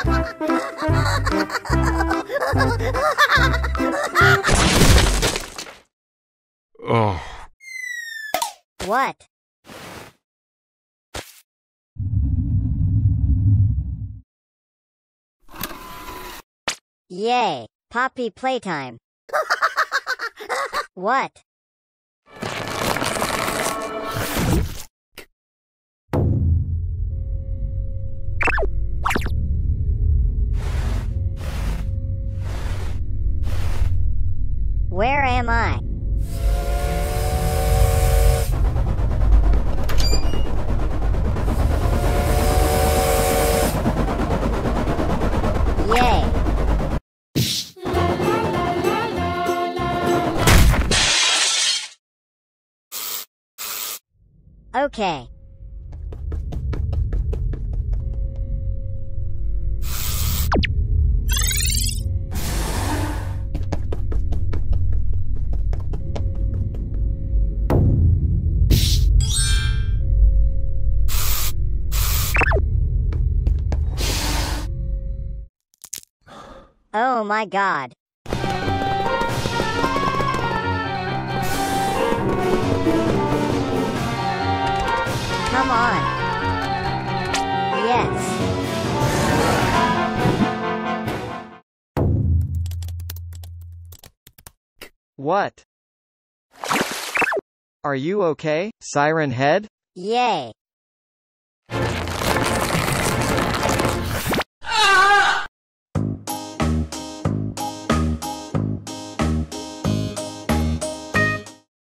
Oh. What? Yay! Poppy Playtime. What? Where am I? Yay! Okay. Oh my God. Come on. Yes. What? Are you okay, Siren Head? Yay.